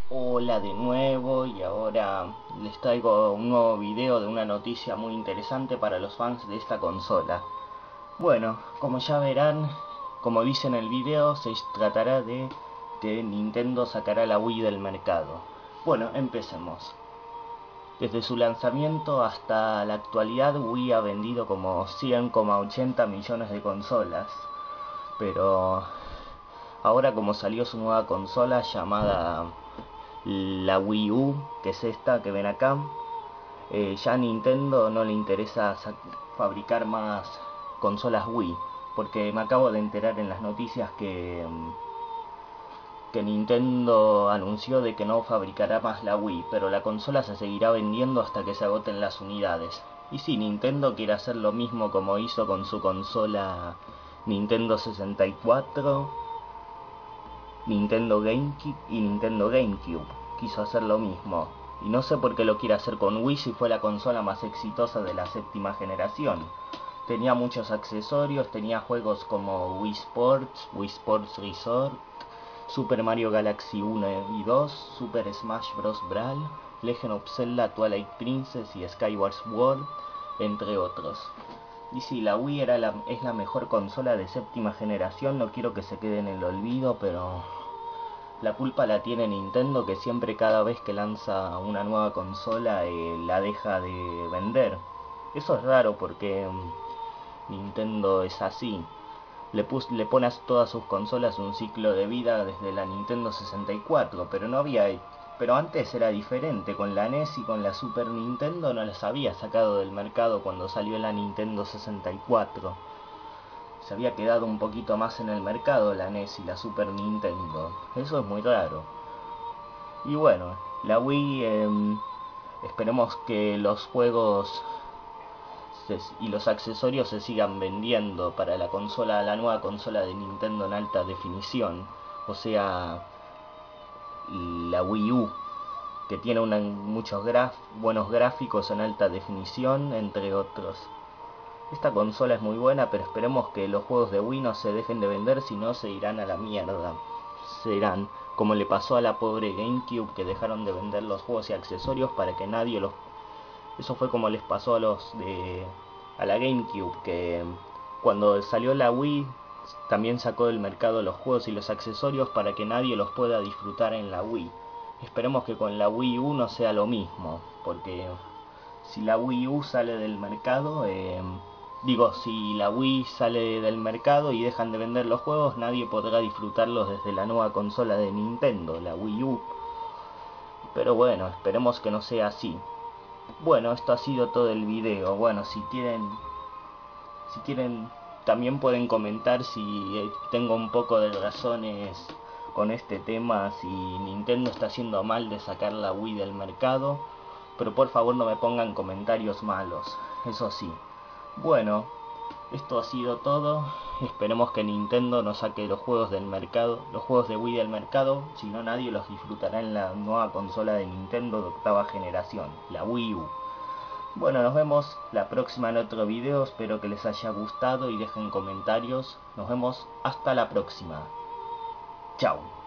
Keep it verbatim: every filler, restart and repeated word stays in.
Hola de nuevo, y ahora les traigo un nuevo video de una noticia muy interesante para los fans de esta consola. Bueno, como ya verán, como dice en el video, se tratará de que Nintendo sacará la Wii del mercado. Bueno, empecemos. Desde su lanzamiento hasta la actualidad, Wii ha vendido como cien coma ochenta millones de consolas. Pero ahora, como salió su nueva consola llamada la Wii U, que es esta que ven acá, eh, ya a Nintendo no le interesa fabricar más consolas Wii, porque me acabo de enterar en las noticias que que Nintendo anunció de que no fabricará más la Wii, pero la consola se seguirá vendiendo hasta que se agoten las unidades. Y si Nintendo quiere hacer lo mismo como hizo con su consola Nintendo sesenta y cuatro, Nintendo GameCube y Nintendo GameCube, quiso hacer lo mismo. Y no sé por qué lo quiere hacer con Wii si fue la consola más exitosa de la séptima generación. Tenía muchos accesorios, tenía juegos como Wii Sports, Wii Sports Resort, Super Mario Galaxy uno y dos, Super Smash Bros. Brawl, Legend of Zelda Twilight Princess y Skyward Sword, entre otros. Y si la Wii era la, es la mejor consola de séptima generación, no quiero que se quede en el olvido, pero la culpa la tiene Nintendo, que siempre, cada vez que lanza una nueva consola, eh, la deja de vender. Eso es raro porque um, Nintendo es así. Le, pus, le pone a todas sus consolas un ciclo de vida desde la Nintendo sesenta y cuatro, pero no había, pero antes era diferente. Con la N E S y con la Super Nintendo no las había sacado del mercado cuando salió la Nintendo sesenta y cuatro. Se había quedado un poquito más en el mercado la N E S y la Super Nintendo. Eso es muy raro. Y bueno, la Wii, eh, esperemos que los juegos y los accesorios se sigan vendiendo para la consola, la nueva consola de Nintendo en alta definición, o sea, la Wii U, que tiene una, muchos graf, buenos gráficos en alta definición, entre otros. Esta consola es muy buena, pero esperemos que los juegos de Wii no se dejen de vender, si no se irán a la mierda. Se irán, como le pasó a la pobre GameCube, que dejaron de vender los juegos y accesorios para que nadie los... Eso fue como les pasó a los de... a la GameCube, que cuando salió la Wii también sacó del mercado los juegos y los accesorios para que nadie los pueda disfrutar en la Wii. Esperemos que con la Wii U no sea lo mismo, porque si la Wii U sale del mercado, eh, digo, si la Wii sale del mercado y dejan de vender los juegos, nadie podrá disfrutarlos desde la nueva consola de Nintendo, la Wii U. Pero bueno, esperemos que no sea así. Bueno, esto ha sido todo el video. Bueno, si quieren, si quieren, también pueden comentar si tengo un poco de razones con este tema, si Nintendo está haciendo mal de sacar la Wii del mercado. Pero por favor no me pongan comentarios malos, eso sí. Bueno, esto ha sido todo. Esperemos que Nintendo no saque los juegos del mercado, los juegos de Wii del mercado, si no nadie los disfrutará en la nueva consola de Nintendo de octava generación, la Wii U. Bueno, nos vemos la próxima en otro video, espero que les haya gustado y dejen comentarios. Nos vemos hasta la próxima. Chao.